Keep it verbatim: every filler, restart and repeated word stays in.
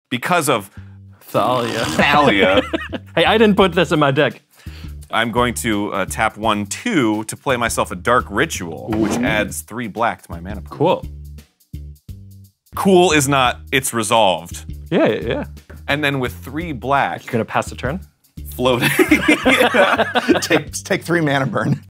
because of Thalia. Thalia, Hey, I didn't put this in my deck. I'm going to uh, tap one, two to play myself a Dark Ritual, Ooh. which adds three black to my mana pool. Cool. Cool is not, it's resolved. Yeah, yeah, yeah. And then with three black. You're gonna pass the turn? Floating. take, take three mana burn.